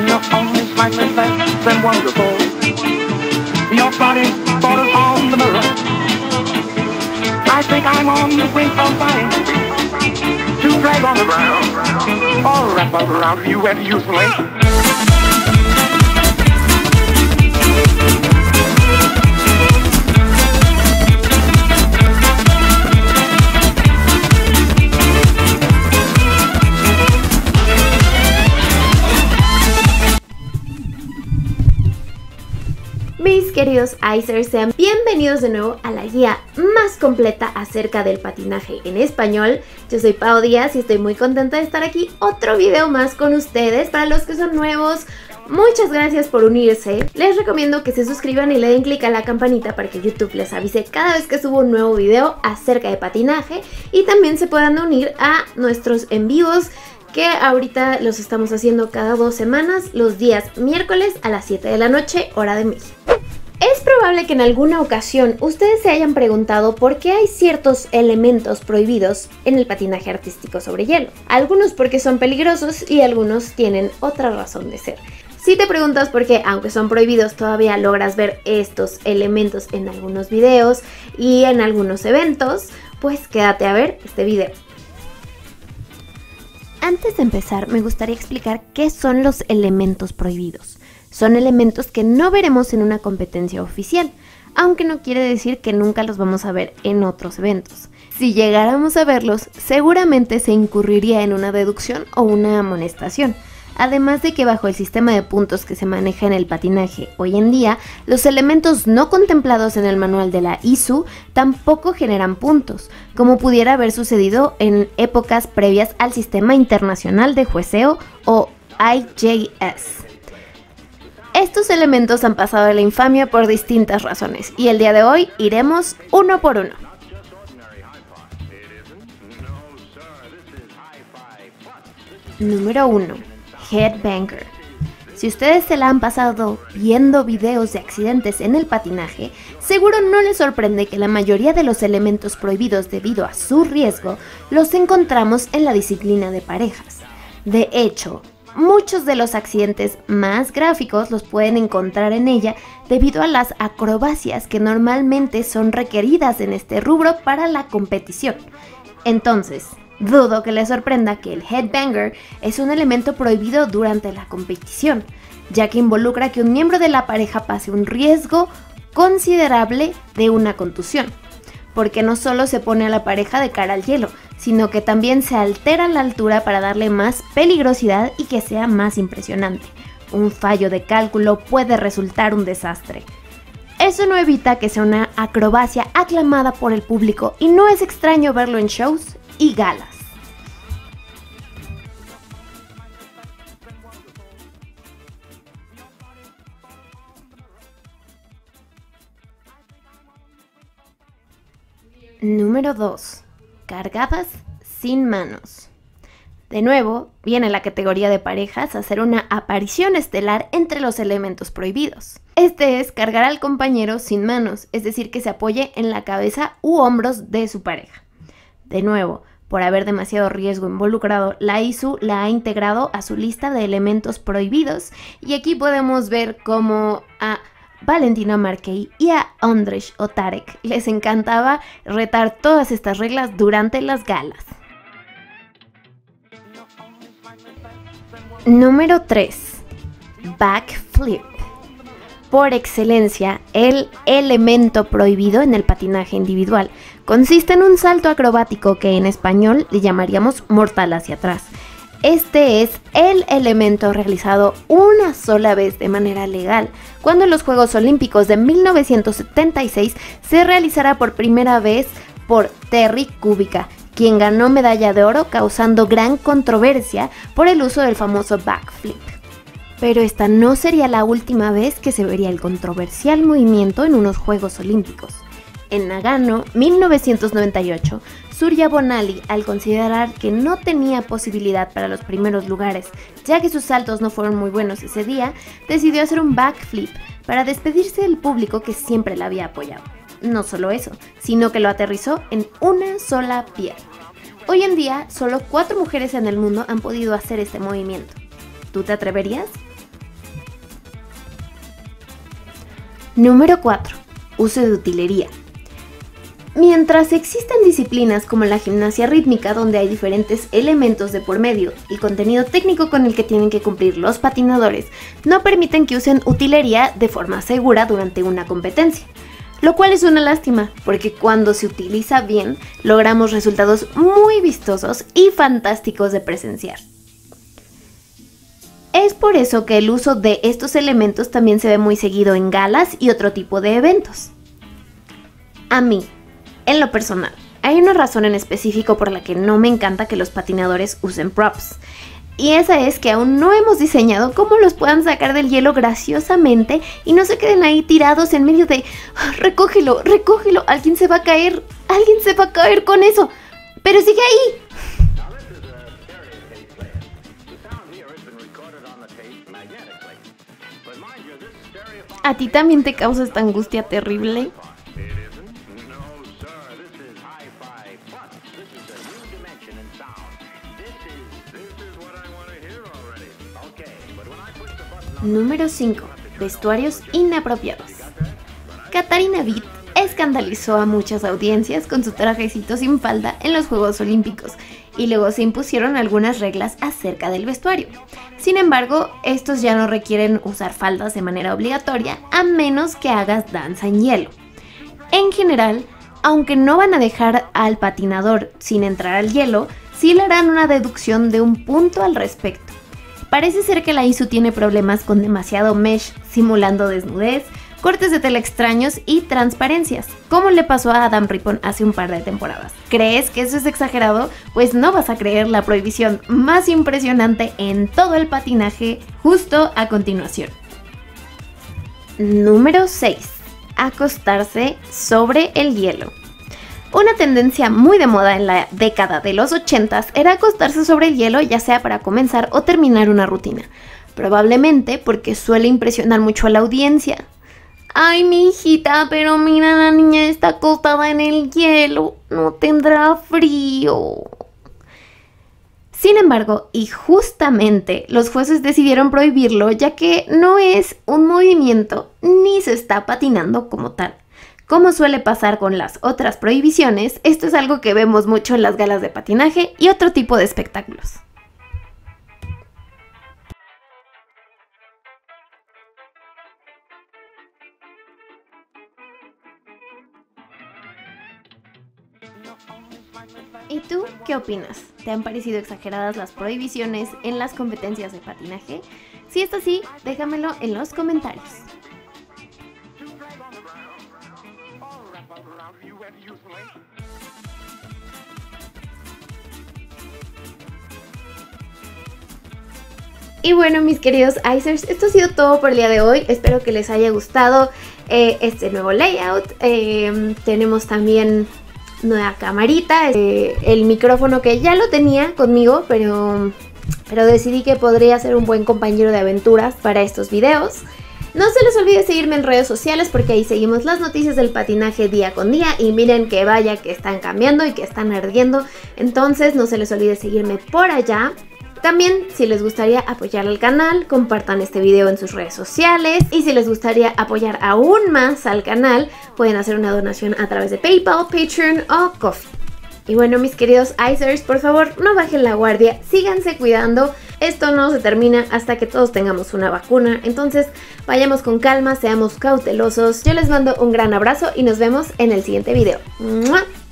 Your phone is slightly less than wonderful. Your body borders on the mirror. I think I'm on the brink of dying to drag on the ground or wrap up around you and usually. Mis queridos Icers, sean bienvenidos de nuevo a la guía más completa acerca del patinaje en español. Yo soy Pau Díaz y estoy muy contenta de estar aquí otro video más con ustedes. Para los que son nuevos, muchas gracias por unirse. Les recomiendo que se suscriban y le den clic a la campanita para que YouTube les avise cada vez que subo un nuevo video acerca de patinaje. Y también se puedan unir a nuestros en vivos, que ahorita los estamos haciendo cada 2 semanas, los días miércoles a las 7 de la noche, hora de México. Es probable que en alguna ocasión ustedes se hayan preguntado por qué hay ciertos elementos prohibidos en el patinaje artístico sobre hielo. Algunos porque son peligrosos y algunos tienen otra razón de ser. Si te preguntas por qué, aunque son prohibidos, todavía logras ver estos elementos en algunos videos y en algunos eventos, pues quédate a ver este video. Antes de empezar, me gustaría explicar qué son los elementos prohibidos. Son elementos que no veremos en una competencia oficial, aunque no quiere decir que nunca los vamos a ver en otros eventos. Si llegáramos a verlos, seguramente se incurriría en una deducción o una amonestación. Además de que bajo el sistema de puntos que se maneja en el patinaje hoy en día, los elementos no contemplados en el manual de la ISU tampoco generan puntos, como pudiera haber sucedido en épocas previas al Sistema Internacional de Jueceo o IJS. Estos elementos han pasado de la infamia por distintas razones y el día de hoy iremos uno por uno. Número 1. Headbanger. Si ustedes se la han pasado viendo videos de accidentes en el patinaje, seguro no les sorprende que la mayoría de los elementos prohibidos debido a su riesgo los encontramos en la disciplina de parejas. De hecho, muchos de los accidentes más gráficos los pueden encontrar en ella debido a las acrobacias que normalmente son requeridas en este rubro para la competición. Entonces, dudo que les sorprenda que el headbanger es un elemento prohibido durante la competición, ya que involucra que un miembro de la pareja pase un riesgo considerable de una contusión, porque no solo se pone a la pareja de cara al hielo, sino que también se altera la altura para darle más peligrosidad y que sea más impresionante. Un fallo de cálculo puede resultar un desastre. Eso no evita que sea una acrobacia aclamada por el público y no es extraño verlo en shows y galas. Número 2. Cargadas sin manos. De nuevo, viene la categoría de parejas a hacer una aparición estelar entre los elementos prohibidos. Este es cargar al compañero sin manos, es decir, que se apoye en la cabeza u hombros de su pareja. De nuevo, por haber demasiado riesgo involucrado, la ISU la ha integrado a su lista de elementos prohibidos y aquí podemos ver cómo a Valentino Marquey y a Ondřej Otárek les encantaba retar todas estas reglas durante las galas. Número 3. Backflip. Por excelencia, el elemento prohibido en el patinaje individual consiste en un salto acrobático que en español le llamaríamos mortal hacia atrás. Este es el elemento realizado una sola vez de manera legal, cuando en los Juegos Olímpicos de 1976 se realizará por primera vez por Terry Kubica, quien ganó medalla de oro causando gran controversia por el uso del famoso backflip. Pero esta no sería la última vez que se vería el controversial movimiento en unos Juegos Olímpicos. En Nagano, 1998, Surya Bonaly, al considerar que no tenía posibilidad para los primeros lugares, ya que sus saltos no fueron muy buenos ese día, decidió hacer un backflip para despedirse del público que siempre la había apoyado. No solo eso, sino que lo aterrizó en una sola pierna. Hoy en día, solo 4 mujeres en el mundo han podido hacer este movimiento. ¿Tú te atreverías? Número 4. Uso de utilería. Mientras existen disciplinas como la gimnasia rítmica, donde hay diferentes elementos de por medio, el contenido técnico con el que tienen que cumplir los patinadores no permiten que usen utilería de forma segura durante una competencia. Lo cual es una lástima, porque cuando se utiliza bien, logramos resultados muy vistosos y fantásticos de presenciar. Es por eso que el uso de estos elementos también se ve muy seguido en galas y otro tipo de eventos. A mí, en lo personal, hay una razón en específico por la que no me encanta que los patinadores usen props. Y esa es que aún no hemos diseñado cómo los puedan sacar del hielo graciosamente y no se queden ahí tirados en medio de recógelo, recógelo, alguien se va a caer con eso, pero sigue ahí. ¿A ti también te causa esta angustia terrible? Número 5. Vestuarios inapropiados. Katharina Witt escandalizó a muchas audiencias con su trajecito sin falda en los Juegos Olímpicos y luego se impusieron algunas reglas acerca del vestuario. Sin embargo, estos ya no requieren usar faldas de manera obligatoria a menos que hagas danza en hielo. En general, aunque no van a dejar al patinador sin entrar al hielo, sí le harán una deducción de un punto al respecto. Parece ser que la ISU tiene problemas con demasiado mesh simulando desnudez, cortes de tela extraños y transparencias, como le pasó a Adam Rippon hace un par de temporadas. ¿Crees que eso es exagerado? Pues no vas a creer la prohibición más impresionante en todo el patinaje justo a continuación. Número 6. Acostarse sobre el hielo. Una tendencia muy de moda en la década de los 80s era acostarse sobre el hielo, ya sea para comenzar o terminar una rutina. Probablemente porque suele impresionar mucho a la audiencia. Ay, mi hijita, pero mira, la niña está acostada en el hielo, no tendrá frío. Sin embargo, y justamente, los jueces decidieron prohibirlo, ya que no es un movimiento ni se está patinando como tal. Como suele pasar con las otras prohibiciones, esto es algo que vemos mucho en las galas de patinaje y otro tipo de espectáculos. ¿Y tú qué opinas? ¿Te han parecido exageradas las prohibiciones en las competencias de patinaje? Si es así, déjamelo en los comentarios. Y bueno, mis queridos Icers, esto ha sido todo por el día de hoy. Espero que les haya gustado este nuevo layout. Tenemos también nueva camarita, el micrófono que ya lo tenía conmigo, pero decidí que podría ser un buen compañero de aventuras para estos videos. No se les olvide seguirme en redes sociales porque ahí seguimos las noticias del patinaje día con día y miren que vaya que están cambiando y que están ardiendo, entonces no se les olvide seguirme por allá. También, si les gustaría apoyar al canal, compartan este video en sus redes sociales. Y si les gustaría apoyar aún más al canal, pueden hacer una donación a través de PayPal, Patreon o Ko-fi. Y bueno, mis queridos Icers, por favor, no bajen la guardia, síganse cuidando. Esto no se termina hasta que todos tengamos una vacuna. Entonces, vayamos con calma, seamos cautelosos. Yo les mando un gran abrazo y nos vemos en el siguiente video. ¡Mua!